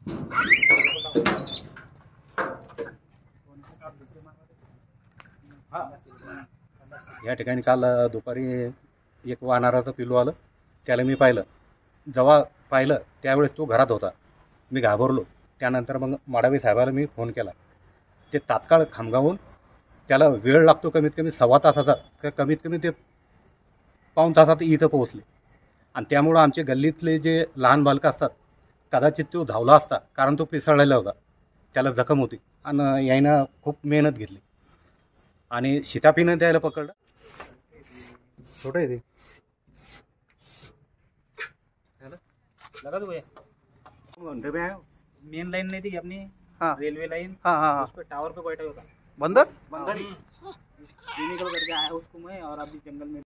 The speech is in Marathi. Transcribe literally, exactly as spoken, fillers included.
या ठिकाणी काल दुपारी एक वानराचं पिल्लू आलं, त्याला मी पाहिलं. जेव्हा पाहिलं त्यावेळेस तो घरात होता. मी घाबरलो. त्यानंतर मग माडावी साहेबाला मी फोन केला. ते तात्काळ खामगावून, त्याला वेळ लागतो कमीत कमी सव्वा तासाचा, का कमीत कमी ते पाऊण तासात इथं पोहोचले. आणि त्यामुळं आमचे गल्लीतले जे लहान बालकं असतात, कदाचित तो धावला असता, कारण तो पिसळलेला होता, त्याला जखम होती. आणि यानं खूप मेहनत घेतली आणि शिताफीनं द्यायला पकडलं. छोटं आहे ते. लगा दो भैया। मेन लाइन नहीं थी अपनी, हाँ रेलवे लाइन। हाँ हाँ उस पे टावर पे बैठा होता बंदर बंदर ही क्लिनिकल करके आया उसको मैं, और अभी जंगल में